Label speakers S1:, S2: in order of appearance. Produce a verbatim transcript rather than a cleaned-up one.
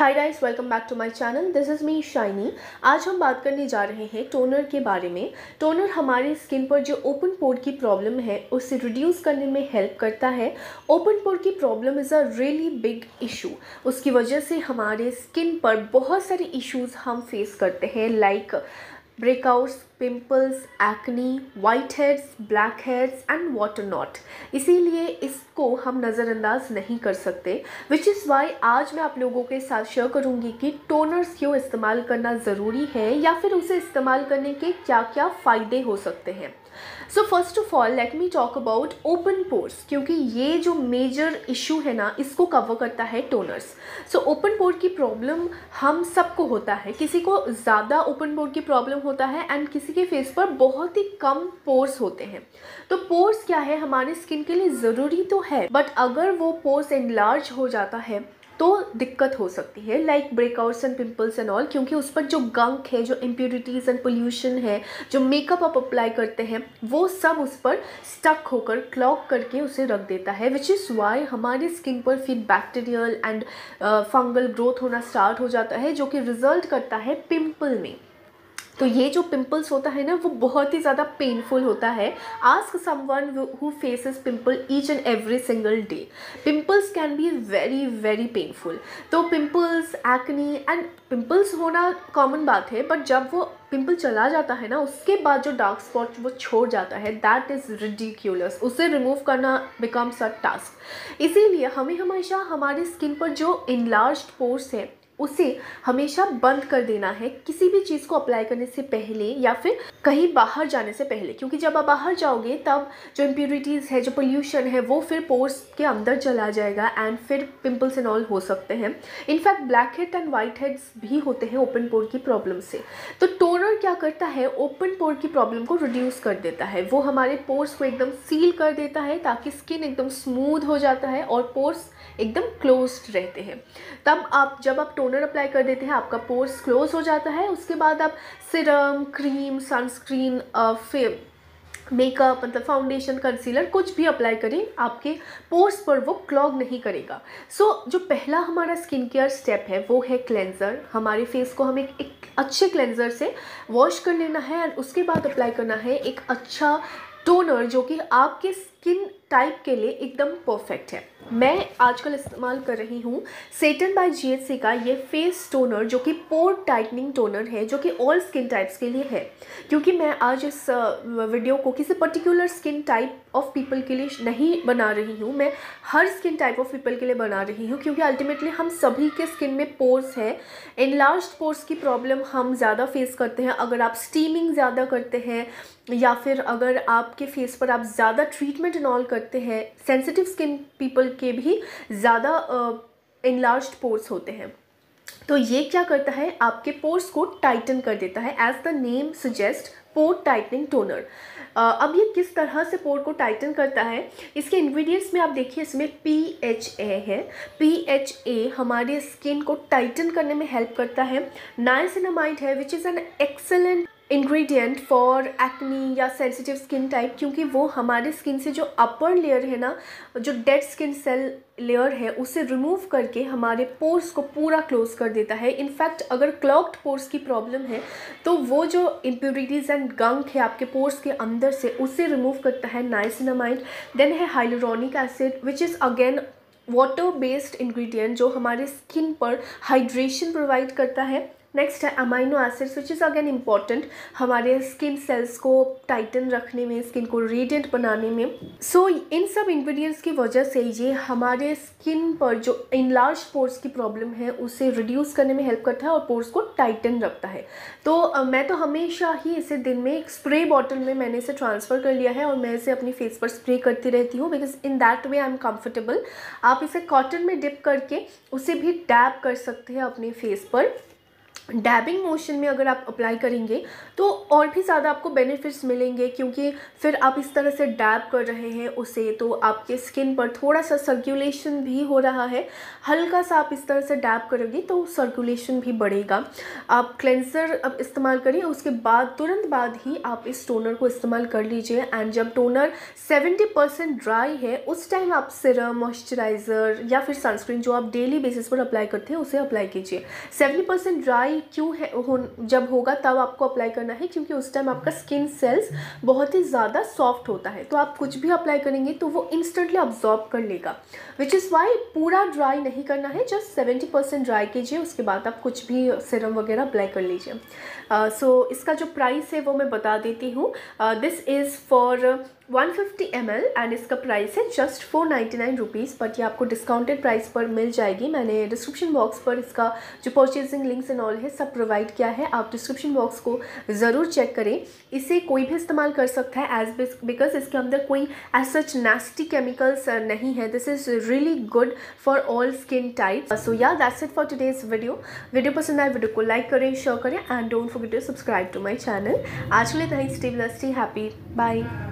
S1: Hi guys, welcome back to my channel. This is me Shiny. आज हम बात करने जा रहे हैं टोनर के बारे में। टोनर हमारी स्किन पर जो ओपन पोर की प्रॉब्लम है उसे रिड्यूस करने में हेल्प करता है। ओपन पोर की problem is a really big issue. उसकी वजह से हमारे स्किन पर बहुत सारे इश्यूज हम फेस करते हैं, like breakouts, pimples, acne, white heads, black heads and whatnot. इसीलिए इसको हम नज़रअंदाज नहीं कर सकते, विच इज़ वाई आज मैं आप लोगों के साथ शेयर करूंगी कि टोनर्स क्यों इस्तेमाल करना ज़रूरी है या फिर उसे इस्तेमाल करने के क्या क्या फ़ायदे हो सकते हैं। So first of all let me talk about open pores, क्योंकि ये जो मेजर इशू है ना, इसको कवर करता है टोनर्स। सो ओपन पोर की प्रॉब्लम हम सबको होता है। किसी को ज़्यादा ओपन पोर की प्रॉब्लम होता है एंड किसी के फेस पर बहुत ही कम पोर्स होते हैं। तो पोर्स क्या है, हमारी स्किन के लिए ज़रूरी तो है, बट अगर वो पोर्स एनलार्ज हो जाता है तो दिक्कत हो सकती है, like breakouts and pimples and all, क्योंकि उस पर जो गंक है, जो इम्प्यूरिटीज़ एंड पोल्यूशन है, जो मेकअप आप अप्लाई करते हैं, वो सब उस पर स्टक होकर क्लॉग करके उसे रख देता है, विच इज़ वाई हमारी स्किन पर फिर बैक्टीरियल एंड फंगल ग्रोथ होना स्टार्ट हो जाता है, जो कि रिजल्ट करता है पिंपल में। तो ये जो पिंपल्स होता है ना, वो बहुत ही ज़्यादा पेनफुल होता है। Ask someone who faces pimple each and every single day. Pimples can be very very painful. तो पिंपल्स, एक्नी एंड पिंपल्स होना कॉमन बात है, बट जब वो पिंपल चला जाता है ना, उसके बाद जो डार्क स्पॉट वो छोड़ जाता है, दैट इज़ रिडिक्यूलस। उसे रिमूव करना बिकम्स अ टास्क। इसीलिए हमें हमेशा हमारी स्किन पर जो इनलार्ज्ड पोर्स है उसे हमेशा बंद कर देना है, किसी भी चीज़ को अप्लाई करने से पहले या फिर कहीं बाहर जाने से पहले, क्योंकि जब आप बाहर जाओगे तब जो इम्प्यूरिटीज़ है, जो पोल्यूशन है, वो फिर पोर्स के अंदर चला जाएगा एंड फिर पिंपल्स एंड ऑल हो सकते हैं। In fact black head and white heads भी होते हैं ओपन पोर की प्रॉब्लम से। तो टोनर क्या करता है, ओपन पोर की प्रॉब्लम को रिड्यूस कर देता है। वो हमारे पोर्स को एकदम सील कर देता है ताकि स्किन एकदम स्मूथ हो जाता है और पोर्स एकदम क्लोज्ड रहते हैं। तब आप जब आप टोनर अप्लाई कर देते हैं, आपका पोर्स क्लोज हो जाता है। उसके बाद आप सिरम, क्रीम, सनस्क्रीन, फिर मेकअप मतलब फाउंडेशन, कंसीलर कुछ भी अप्लाई करें, आपके पोर्स पर वो क्लॉग नहीं करेगा। सो so, जो पहला हमारा स्किन केयर स्टेप है वो है क्लेंजर। हमारे फेस को हमें एक, एक अच्छे क्लेंजर से वॉश कर लेना है और उसके बाद अप्लाई करना है एक अच्छा टोनर जो कि आपके स्किन टाइप के लिए एकदम परफेक्ट है। मैं आजकल इस्तेमाल कर रही हूँ सेटन बाय जी एच सी का ये फेस टोनर, जो कि पोर टाइटनिंग टोनर है, जो कि ऑल स्किन टाइप्स के लिए है। क्योंकि मैं आज इस वीडियो को किसी particular skin type of people के लिए नहीं बना रही हूँ, मैं हर स्किन टाइप ऑफ पीपल के लिए बना रही हूँ, क्योंकि अल्टीमेटली हम सभी के स्किन में पोर्स है। एनलार्ज्ड पोर्स की प्रॉब्लम हम ज़्यादा फेस करते हैं अगर आप स्टीमिंग ज़्यादा करते हैं या फिर अगर आपके फेस पर आप ज़्यादा ट्रीटमेंट एंड ऑल करते हैं। सेंसिटिव स्किन पीपल के भी ज़्यादा एनलार्ज्ड पोर्स होते हैं। तो ये क्या करता है, आपके पोर्स को टाइटन कर देता है, as the name suggest, pore tightening toner. अब ये किस तरह से पोर को टाइटन करता है, इसके इंग्रेडिएंट्स में आप देखिए, इसमें पी एच ए है। पी एच ए हमारे स्किन को टाइटन करने में हेल्प करता है। नाइसिनामाइड है, which is an excellent ingredient for acne या सेंसिटिव स्किन टाइप, क्योंकि वो हमारे स्किन से जो अपर लेयर है ना, जो डेड स्किन सेल लेयर है, उसे रिमूव करके हमारे पोर्स को पूरा क्लोज कर देता है। इनफैक्ट अगर क्लॉग्ड पोर्स की प्रॉब्लम है तो वो जो इम्प्यूरिटीज़ एंड गंक है आपके पोर्स के अंदर से, उसे रिमूव करता है नाइसिनामाइड। देन है hyaluronic acid, which is again water based ingredient, जो हमारे स्किन पर हाइड्रेशन प्रोवाइड करता है। नेक्स्ट है amino acids, which is again important हमारे स्किन सेल्स को टाइटन रखने में, स्किन को रेडिएंट बनाने में। सो so, इन सब इंग्रेडिएंट्स की वजह से ये हमारे स्किन पर जो इनलार्ज पोर्स की प्रॉब्लम है उसे रिड्यूस करने में हेल्प करता है और पोर्स को टाइटन रखता है। तो uh, मैं तो हमेशा ही इसे दिन में एक स्प्रे बॉटल में मैंने इसे ट्रांसफ़र कर लिया है और मैं इसे अपनी फेस पर स्प्रे करती रहती हूँ, because in that way I am comfortable. आप इसे कॉटन में डिप करके उसे भी डैब कर सकते हैं अपने फेस पर। डैबिंग मोशन में अगर आप अप्लाई करेंगे तो और भी ज़्यादा आपको बेनिफिट्स मिलेंगे, क्योंकि फिर आप इस तरह से डैब कर रहे हैं उसे तो आपके स्किन पर थोड़ा सा सर्कुलेशन भी हो रहा है। हल्का सा आप इस तरह से डैब करोगे तो सर्कुलेशन भी बढ़ेगा। आप क्लेंसर अब इस्तेमाल करिए, उसके बाद तुरंत बाद ही आप इस टोनर को इस्तेमाल कर लीजिए। एंड जब टोनर सेवेंटी परसेंट ड्राई है उस टाइम आप सिरम, मॉइस्चराइज़र या फिर सनस्क्रीन जो आप डेली बेसिस पर अप्लाई करते हैं उसे अप्लाई कीजिए। सेवेंटी परसेंट ड्राई क्यों है हो, जब होगा तब आपको अप्लाई करना है, क्योंकि उस टाइम आपका स्किन सेल्स बहुत ही ज़्यादा सॉफ्ट होता है, तो आप कुछ भी अप्लाई करेंगे तो वो इंस्टेंटली अब्जॉर्ब कर लेगा। विच इज़ वाई पूरा ड्राई नहीं करना है, जस्ट सेवेंटी परसेंट ड्राई कीजिए, उसके बाद आप कुछ भी सिरम वगैरह अप्लाई कर लीजिए। सो uh, so, इसका जो प्राइस है वो मैं बता देती हूँ। This is for one fifty ml एल एंड इसका प्राइस है just four ninety nine rupees, but ये आपको डिस्काउंटेड प्राइस पर मिल जाएगी। मैंने डिस्क्रिप्शन बॉक्स पर इसका जो परचेजिंग लिंक्स एंड ऑल है सब प्रोवाइड किया है, आप डिस्क्रिप्शन बॉक्स को ज़रूर चेक करें। इसे कोई भी इस्तेमाल कर सकता है एज बिकॉज इसके अंदर कोई एज सच नेस्टी केमिकल्स नहीं है। This is really good for all skin type. So yeah that's it for today's video. Video पसंद आए वीडियो को लाइक करें, शेयर करें and don't forget to subscribe to my channel. आज के लिए इतना ही। Stay blessed, stay happy, bye.